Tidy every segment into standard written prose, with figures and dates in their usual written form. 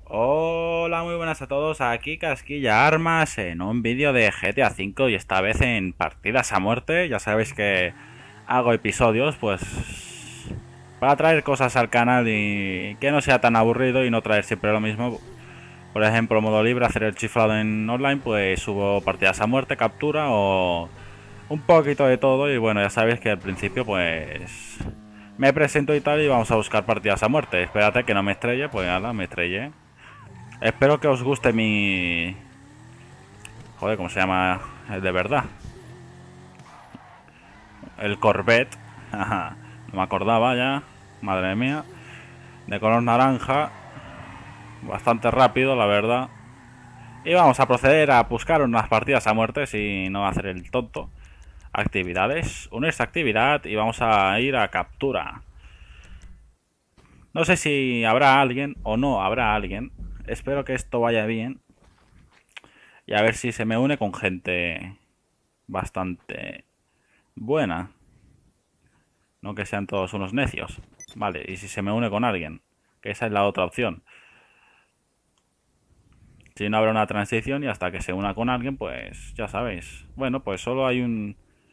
Hola, muy buenas a todos. Aquí Casquilla Armas en un vídeo de GTA V y esta vez en partidas a muerte. Ya sabéis que hago episodios, pues, para traer cosas al canal y que no sea tan aburrido y no traer siempre lo mismo. Por ejemplo, modo libre, hacer el chiflado en online, pues subo partidas a muerte, captura o un poquito de todo. Y bueno, ya sabéis que al principio, pues, me presento y tal y vamos a buscar partidas a muerte. Espérate que no me estrelle, pues nada, me estrellé. Espero que os guste mi... Joder, ¿cómo se llama? El de verdad. El Corvette. Ajá. No me acordaba ya. Madre mía. De color naranja. Bastante rápido, la verdad. Y vamos a proceder a buscar unas partidas a muerte y no hacer el tonto. Actividades. Unirse a actividad y vamos a ir a captura. No sé si habrá alguien o no habrá alguien. Espero que esto vaya bien. Y a ver si se me une con gente bastante buena. No que sean todos unos necios. Vale, y si se me une con alguien, que esa es la otra opción. Si no habrá una transición y hasta que se una con alguien, pues ya sabéis. Bueno, pues solo hay un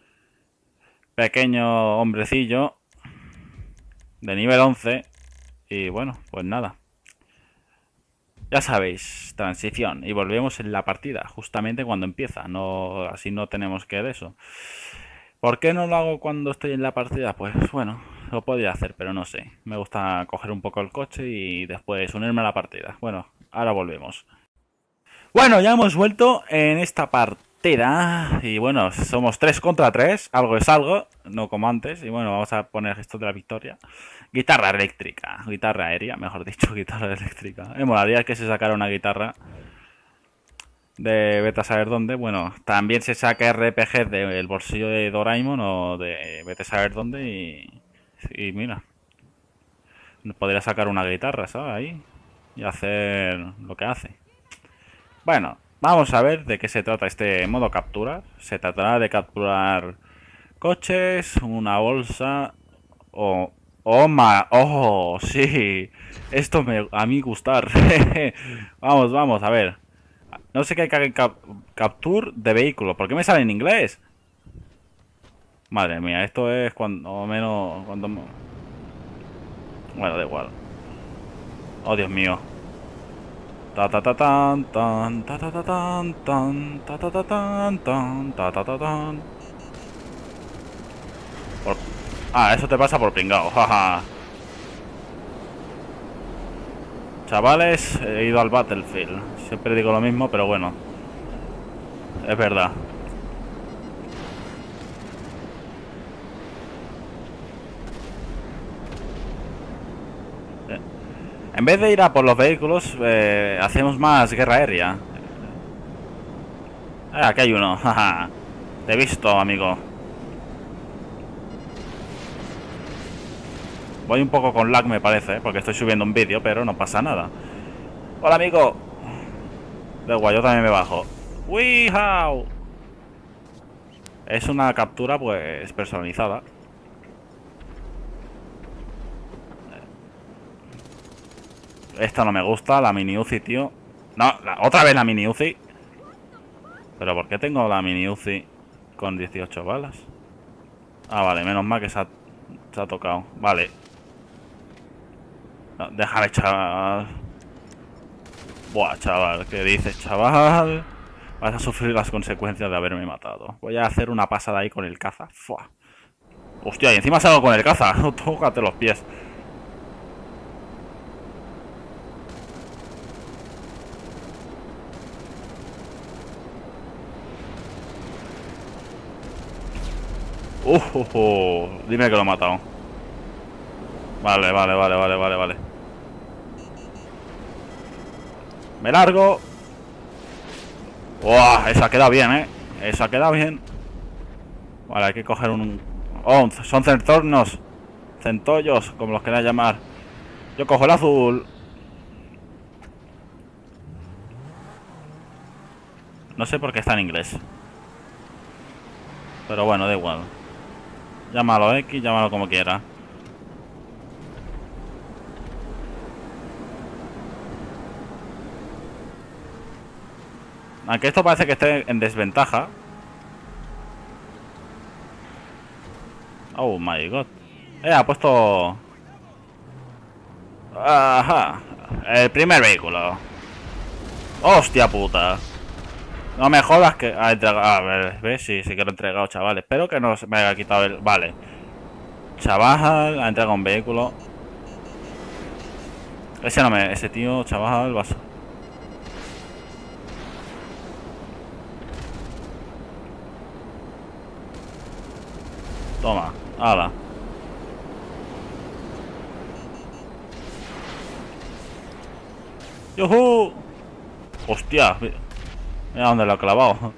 pequeño hombrecillo de nivel 11. Y bueno, pues nada. Ya sabéis, transición. Y volvemos en la partida, justamente cuando empieza. No, así no tenemos que de eso. ¿Por qué no lo hago cuando estoy en la partida? Pues bueno, lo podría hacer, pero no sé. Me gusta coger un poco el coche y después unirme a la partida. Bueno, ahora volvemos. Bueno, ya hemos vuelto en esta partida. Y bueno, somos 3 contra 3. Algo es algo, no como antes. Y bueno, vamos a poner esto de la victoria. Guitarra eléctrica. Guitarra aérea, mejor dicho, guitarra eléctrica. Me molaría que se sacara una guitarra de vete a saber dónde. Bueno, también se saca RPG del bolsillo de Doraemon o de vete a saber dónde y mira, podría sacar una guitarra, ¿sabes? Ahí y hacer lo que hace. Bueno, vamos a ver de qué se trata este modo captura. Se tratará de capturar coches, una bolsa o... ¡Oh, sí! Esto me... a mí gustar. Vamos, vamos, a ver. No sé qué hay capture de vehículo. ¿Por qué me sale en inglés? Madre mía, esto es cuando menos... Bueno, da igual. Oh, Dios mío. Ta ta ta tan tan ta ta ta tan tan ta ta ta tan tan ta ta ta tan. Por... Ah, eso te pasa por pringao, jaja. Chavales, he ido al Battlefield. Siempre digo lo mismo, pero bueno. Es verdad. En vez de ir a por los vehículos, hacemos más guerra aérea. Aquí hay uno, jaja. Te he visto, amigo. Voy un poco con lag, me parece, porque estoy subiendo un vídeo, pero no pasa nada. Hola, amigo. Da igual, yo también me bajo. ¡Weehaw! Es una captura, pues, personalizada. Esta no me gusta, la mini Uzi, tío. No, otra vez la mini Uzi. ¿Pero por qué tengo la mini Uzi con 18 balas? Ah, vale, menos mal que se ha tocado. Vale. No, déjame, chaval. Buah, chaval, ¿qué dices, chaval? Vas a sufrir las consecuencias de haberme matado. Voy a hacer una pasada ahí con el caza. Fua. Hostia, y encima salgo con el caza. Tócate los pies. Dime que lo he matado. Vale, vale, vale, vale, vale, vale. Me largo. ¡Wow! Esa queda bien, ¿eh? Esa queda bien. Vale, hay que coger un... Oh, son centornos. Centollos, como los queráis llamar. Yo cojo el azul. No sé por qué está en inglés. Pero bueno, da igual. Llámalo X, llámalo como quiera. Aunque esto parece que esté en desventaja. Oh my god. Ha puesto... Ajá. El primer vehículo. Hostia puta. No me jodas que ha entregado... A ver, ¿ves? Sí, sí que lo he entregado, chavales. Espero que no se me haya quitado el... Vale. Chaval, ha entregado un vehículo. Ese no me... Ese tío, chaval, vas... Toma, hala. ¡Yuhu! Hostia, mira dónde lo ha clavado.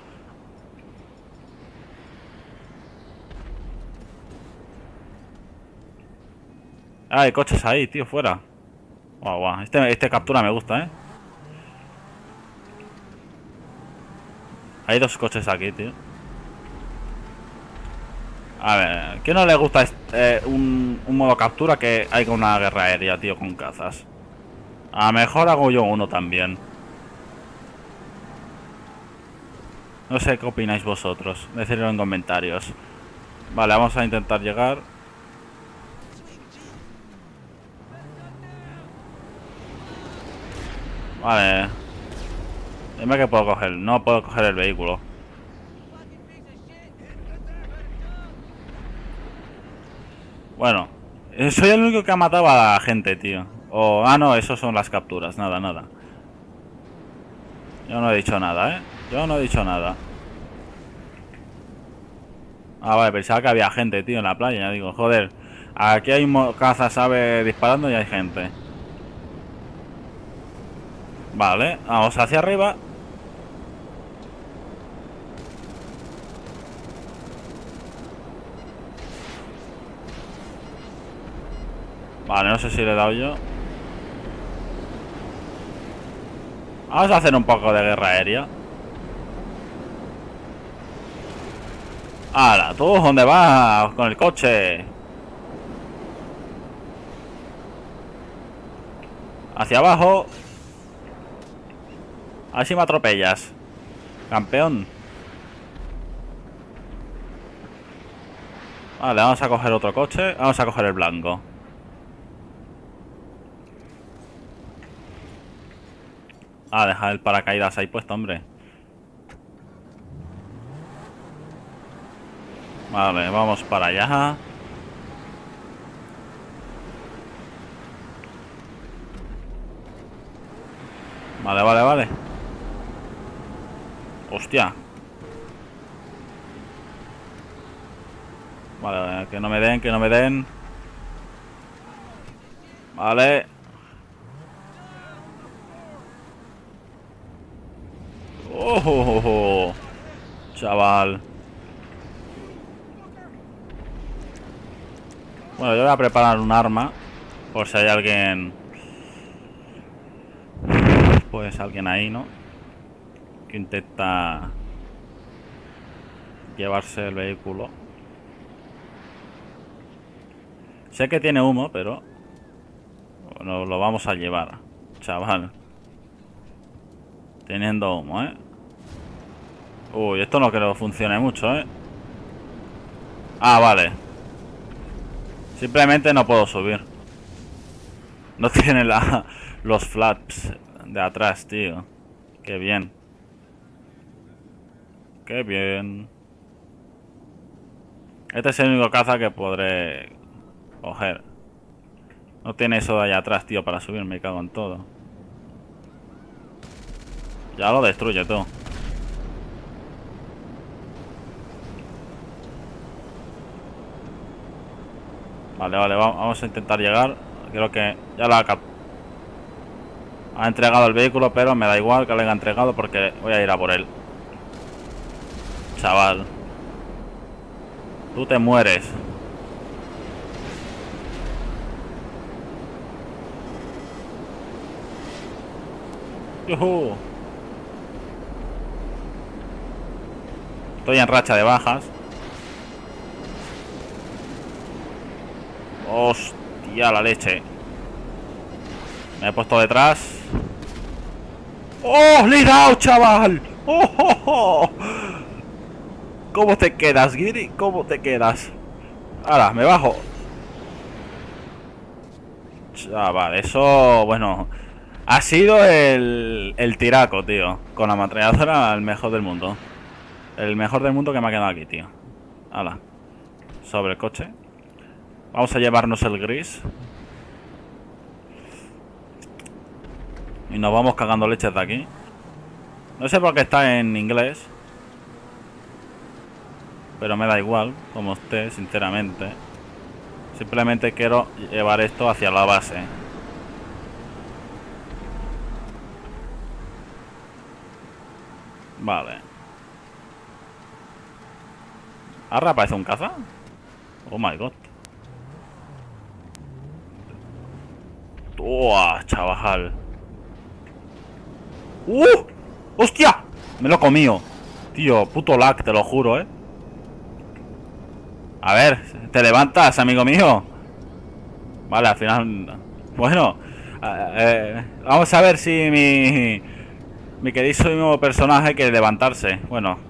Ah, hay coches ahí, tío, fuera. Guau, guau. Este captura me gusta, ¿eh? Hay dos coches aquí, tío. A ver, ¿qué no le gusta un modo captura que haya una guerra aérea, tío, con cazas? A lo mejor hago yo uno también. No sé qué opináis vosotros. Decidlo en comentarios. Vale, vamos a intentar llegar. Vale. Dime que puedo coger. No puedo coger el vehículo. Bueno. Soy el único que ha matado a la gente, tío. O... Ah, no, eso son las capturas. Nada, nada. Yo no he dicho nada, ¿eh? Yo no he dicho nada. Ah, vale, pensaba que había gente, tío, en la playa. Ya digo, joder. Aquí hay cazas aves disparando y hay gente. Vale, vamos hacia arriba. Vale, no sé si le he dado yo. Vamos a hacer un poco de guerra aérea. ¡Hala! ¿Tú dónde vas con el coche? Hacia abajo. Así me atropellas, campeón. Vale, vamos a coger otro coche. Vamos a coger el blanco. Ah, deja el paracaídas ahí puesto, hombre. Vale, vamos para allá. Vale, vale, vale. Hostia. Vale, vale, que no me den, que no me den. Vale. Oh, chaval. Bueno, yo voy a preparar un arma. Por si hay alguien... Pues alguien ahí, ¿no? Que intenta... llevarse el vehículo. Sé que tiene humo, pero... Bueno, lo vamos a llevar, chaval. Teniendo humo, ¿eh? Uy, esto no creo que funcione mucho, ¿eh? Ah, vale. Simplemente no puedo subir. No tiene los flaps de atrás, tío. Qué bien. Qué bien. Este es el único caza que podré coger. No tiene eso de allá atrás, tío, para subir. Me cago en todo. Ya lo destruye todo. Vale, vale, vamos a intentar llegar. Creo que ya ha entregado el vehículo, pero me da igual que lo haya entregado porque voy a ir a por él. Chaval. Tú te mueres. ¡Yuhu! Estoy en racha de bajas. Hostia, la leche. Me he puesto detrás. ¡Oh! ¡Le he dado, chaval! ¡Oh, oh, oh! ¿Cómo te quedas, Giri? ¿Cómo te quedas? Ahora, me bajo. Chaval, eso, bueno, ha sido el tiraco, tío. Con la ametralladora, el mejor del mundo. El mejor del mundo que me ha quedado aquí, tío. Hala. Sobre el coche. Vamos a llevarnos el gris. Y nos vamos cagando leches de aquí. No sé por qué está en inglés. Pero me da igual, como esté, sinceramente. Simplemente quiero llevar esto hacia la base. Vale. ¿Ahora aparece un caza? Oh my god. ¡Uah, chaval! ¡Hostia! Me lo he comido. Tío, puto lag, te lo juro, A ver, ¿te levantas, amigo mío? Vale, al final... Bueno, vamos a ver si mi queridísimo personaje quiere levantarse. Bueno.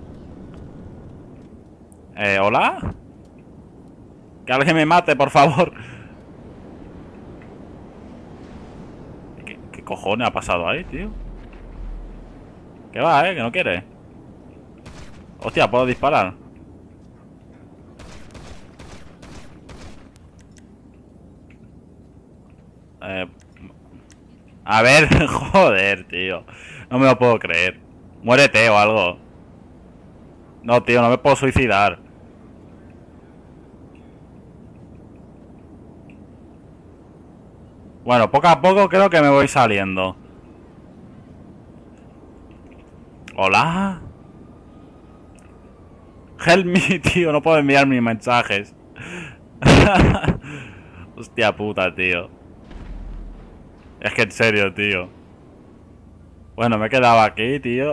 ¿Hola? Que alguien me mate, por favor. ¿Qué cojones ha pasado ahí, tío? ¿Qué va, que no quiere? Hostia, ¿puedo disparar? A ver, joder, tío. No me lo puedo creer. Muérete o algo. No, tío, no me puedo suicidar. Bueno, poco a poco creo que me voy saliendo. ¿Hola? Help me, tío, no puedo enviar mis mensajes. Hostia puta, tío. Es que en serio, tío. Bueno, me he quedado aquí, tío.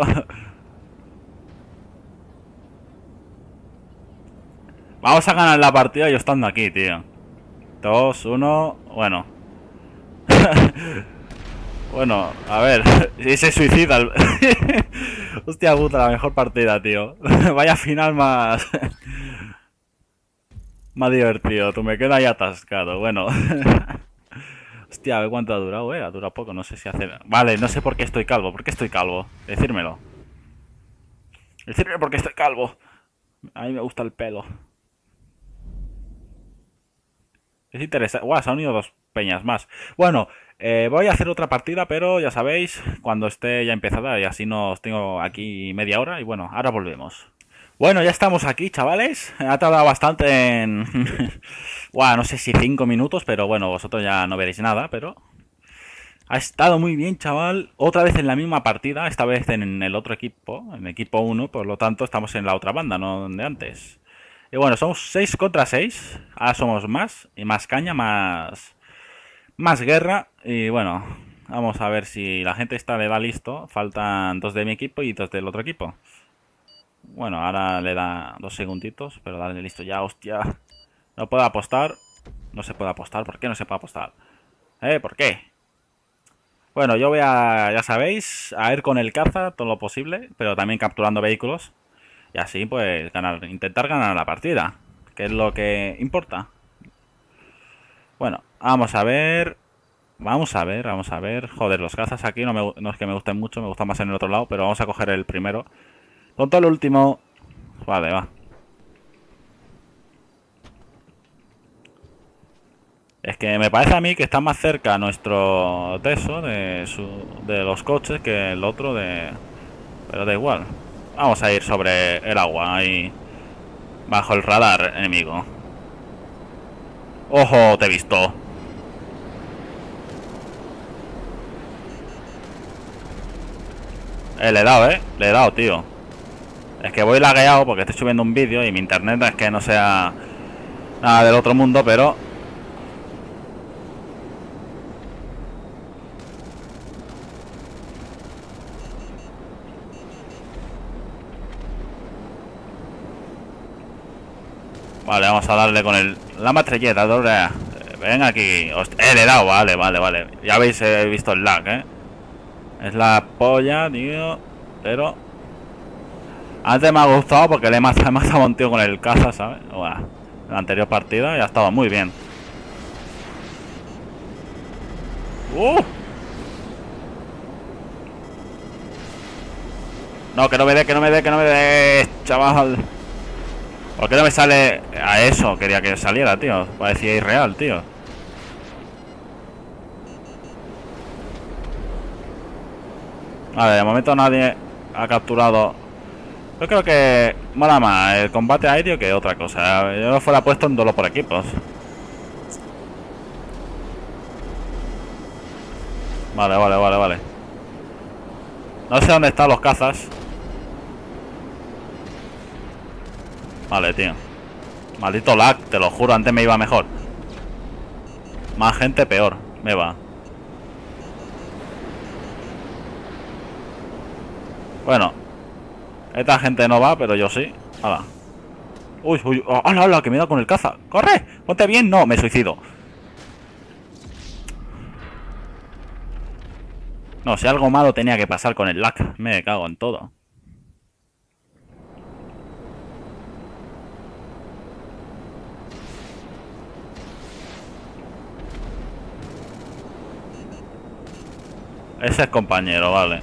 Vamos a ganar la partida yo estando aquí, tío. 2, 1, bueno. Bueno, a ver. Si se suicida el... Hostia puta, la mejor partida, tío. Vaya final más... más divertido. Tú me quedas ahí atascado. Bueno. Hostia, a ver cuánto ha durado, Ha durado poco, no sé si hace... Vale, no sé por qué estoy calvo. ¿Por qué estoy calvo? Decírmelo. Decírmelo por qué estoy calvo. A mí me gusta el pelo. Es interesante. Guau, se han unido dos peñas más. Bueno, voy a hacer otra partida, pero ya sabéis, cuando esté ya empezada, y así nos tengo aquí media hora. Y bueno, ahora volvemos. Bueno, ya estamos aquí, chavales. Ha tardado bastante en... Guau, no sé si 5 minutos, pero bueno, vosotros ya no veréis nada, pero... Ha estado muy bien, chaval. Otra vez en la misma partida, esta vez en el otro equipo, en equipo 1, por lo tanto estamos en la otra banda, no donde antes. Y bueno, somos 6 contra 6. Ahora somos más. Y más caña, más guerra. Y bueno, vamos a ver si la gente está le da listo. Faltan 2 de mi equipo y 2 del otro equipo. Bueno, ahora le da 2 segunditos. Pero dale listo ya, hostia. No puedo apostar. No se puede apostar. ¿Por qué no se puede apostar? ¿Por qué? Bueno, yo voy a, ya sabéis, a ir con el caza todo lo posible. Pero también capturando vehículos. Y así pues ganar, intentar ganar la partida, que es lo que importa. Bueno, vamos a ver. Vamos a ver. Joder, los cazas aquí no es que me gusten mucho, me gustan más en el otro lado, pero vamos a coger el primero. Tonto el último. Vale, va. Es que me parece a mí que está más cerca nuestro Teso de los coches que el otro de... Pero da igual. Vamos a ir sobre el agua ahí. Bajo el radar enemigo. ¡Ojo! Te he visto. Le he dado, Le he dado, tío. Es que voy lagueado porque estoy subiendo un vídeo y mi internet es que no sea nada del otro mundo, pero... Vale, vamos a darle con la matrelleta, doble. Ven aquí. Le he dado, vale, vale, vale. Ya habéis visto el lag, Es la polla, tío. Pero Antes me ha gustado porque he matado a un tío con el caza, ¿sabes? Buah, en la anterior partida y ha estado muy bien. No, que no me dé, que no me dé, que no me dé, chaval. ¿Por qué no me sale a eso? Quería que saliera, tío. Parecía irreal, tío. Vale, de momento nadie ha capturado. Yo creo que mola más el combate aéreo que otra cosa. Yo lo fuera puesto en duelo por equipos. Vale, vale, vale, vale. No sé dónde están los cazas. Vale, tío. Maldito lag, te lo juro, antes me iba mejor. Más gente, peor. Me va. Bueno. Esta gente no va, pero yo sí. Hala. Uy, uy, hala, hala, que me da con el caza. ¡Corre! ¡Ponte bien! No, me suicido. No, si algo malo tenía que pasar con el lag. Me cago en todo. Ese es compañero, vale.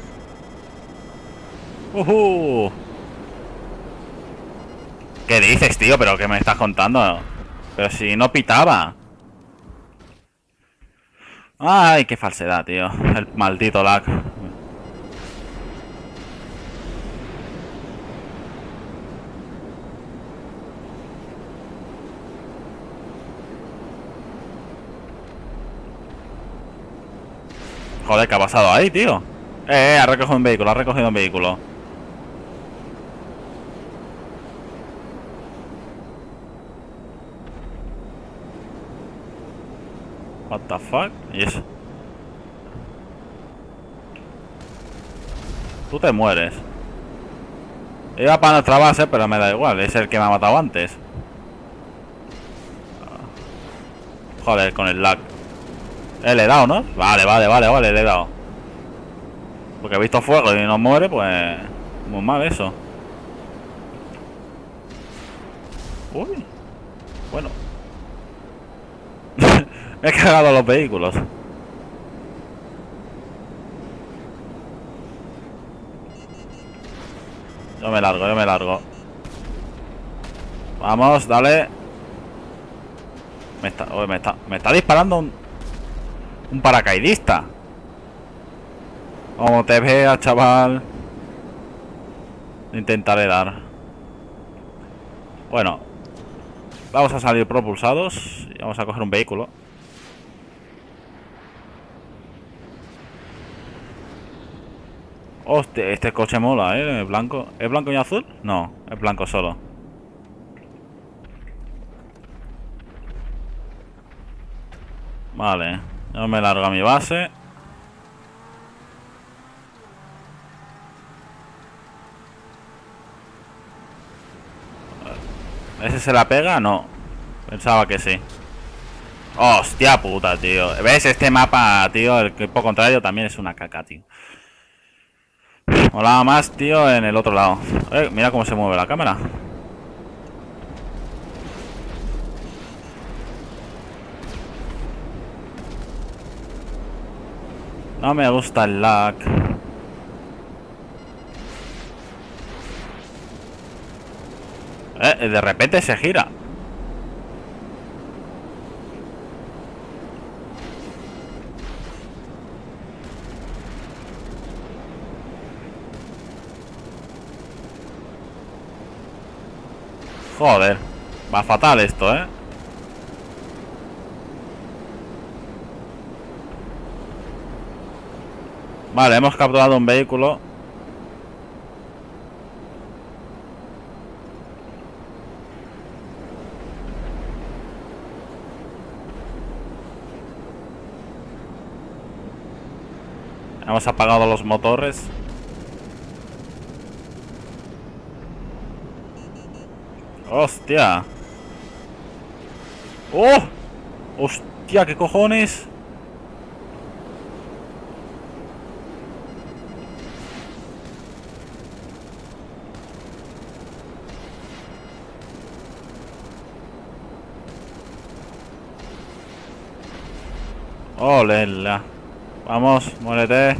¿Qué dices, tío? ¿Pero qué me estás contando? Pero si no pitaba. Ay, qué falsedad, tío. El maldito lag. Joder, ¿qué ha pasado ahí, tío? Ha recogido un vehículo, ha recogido un vehículo. What the fuck? ¿Y eso? Tú te mueres. Iba para nuestra base, pero me da igual. Es el que me ha matado antes. Joder, con el lag. Le he dado, ¿no? Vale, vale, vale, vale, le he dado. Porque he visto fuego y no muere, pues... Muy mal eso. Uy. Bueno. Me he cagado los vehículos. Yo me largo, yo me largo. Vamos, dale. Me está disparando un paracaidista. Como te veas, chaval. Intentaré dar. Bueno. Vamos a salir propulsados. Y vamos a coger un vehículo. Hostia, este coche mola, ¿eh? Blanco. ¿Es blanco y azul? No, es blanco solo. Vale. Yo me largo a mi base. ¿Ese se la pega? No. Pensaba que sí. Hostia puta, tío. ¿Ves? Este mapa, tío, el equipo contrario también es una caca, tío. Molaba más, tío, en el otro lado. Mira cómo se mueve la cámara. No me gusta el lag. De repente se gira. Joder. Va fatal esto, ¿eh? Vale, hemos capturado un vehículo. Hemos apagado los motores. ¡Hostia! ¡Oh! ¡Hostia! ¿Qué cojones? Ole, vamos, muérete.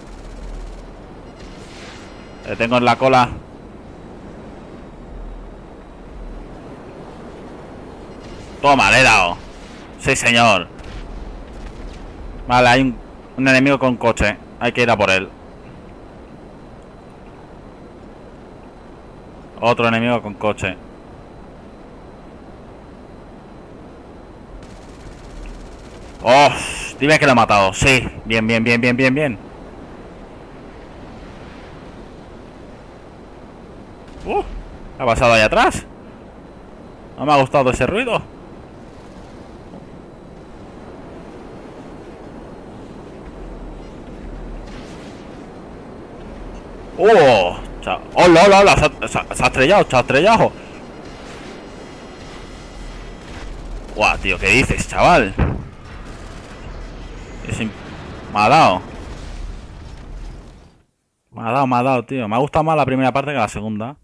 Le tengo en la cola. Toma, le he dado. Sí, señor. Vale, hay un enemigo con coche. Hay que ir a por él. Otro enemigo con coche. ¡Oh! Dime que lo he matado. Sí. Bien, bien, bien, bien, bien, bien. ¿Qué ha pasado ahí atrás? No me ha gustado ese ruido. ¡Oh! ¡Hola, hola, hola! Se ha estrellado, se ha estrellado. ¡Guau, tío! ¿Qué dices, chaval? Me ha dado. Me ha dado, tío. Me ha gustado más la primera parte que la segunda.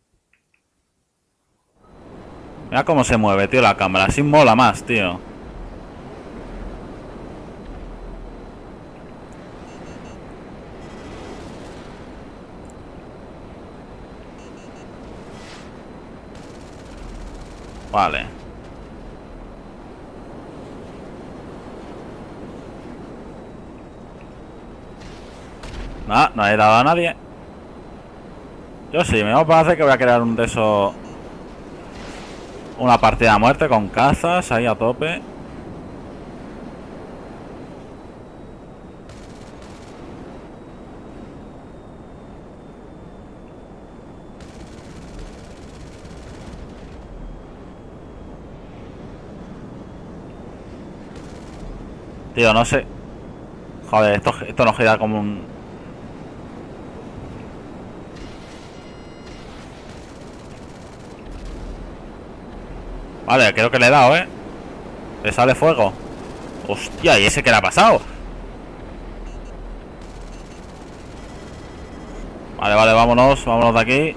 Mira cómo se mueve, tío, la cámara. Así mola más, tío. Vale. No he dado a nadie. Yo sí, me parece que voy a crear un de esos... Una partida a muerte con cazas ahí a tope. Tío, no sé. Joder, esto no gira como un... Vale, creo que le he dado, ¿eh? Le sale fuego. Hostia, ¿y ese qué le ha pasado? Vale, vale, vámonos, vámonos de aquí.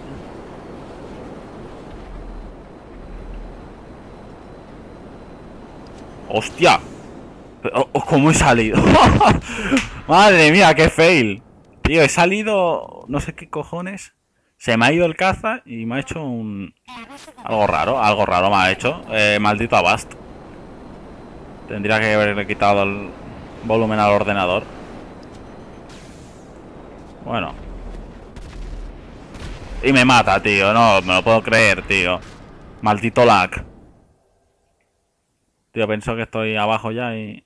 Hostia. ¿Cómo he salido? Madre mía, qué fail. Tío, he salido... No sé qué cojones. Se me ha ido el caza y me ha hecho un... algo raro me ha hecho. Maldito Avast. Tendría que haberle quitado el volumen al ordenador. Bueno. Y me mata, tío. No me lo puedo creer, tío. Maldito lag. Tío, pienso que estoy abajo ya y...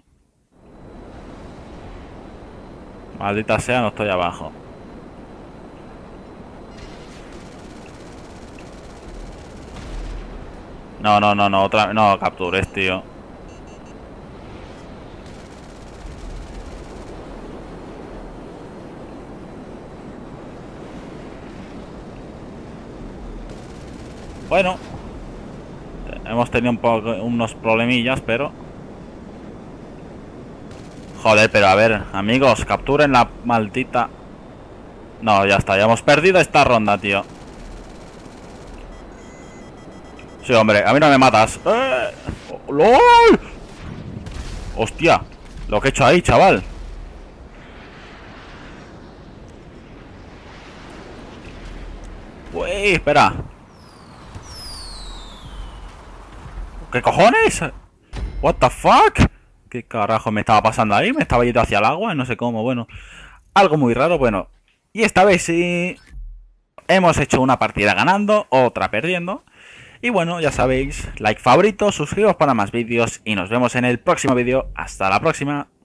Maldita sea, no estoy abajo. No, otra... No, captures, tío. Bueno. Hemos tenido unos problemillas, pero... Joder, pero a ver, amigos, capturen la maldita... No, ya está, ya hemos perdido esta ronda, tío. Sí, hombre, a mí no me matas. ¡Lol! Hostia, lo que he hecho ahí, chaval. Uy, espera. ¿Qué cojones? What the fuck? ¿Qué carajo me estaba pasando ahí? Me estaba yendo hacia el agua, no sé cómo, bueno. Algo muy raro, bueno. Y esta vez sí hemos hecho una partida ganando, otra perdiendo. Y bueno, ya sabéis, like, favorito, suscribiros para más vídeos y nos vemos en el próximo vídeo. Hasta la próxima.